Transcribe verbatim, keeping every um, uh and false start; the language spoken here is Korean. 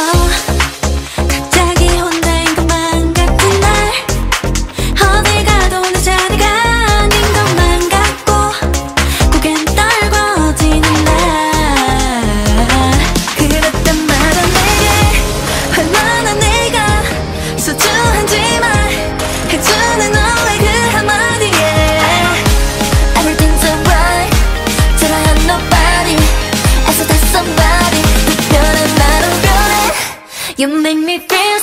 갑자기 혼자인 것만 같은 날 어딜 가도 내 자리가 아닌 것만 같고 고개는 떨궈지는 날 그랬단 말은 내게 얼마나 내가 소중한지 말해주는 너의 그 한마디에 Everything's alright till I have nobody as if there's somebody You make me feel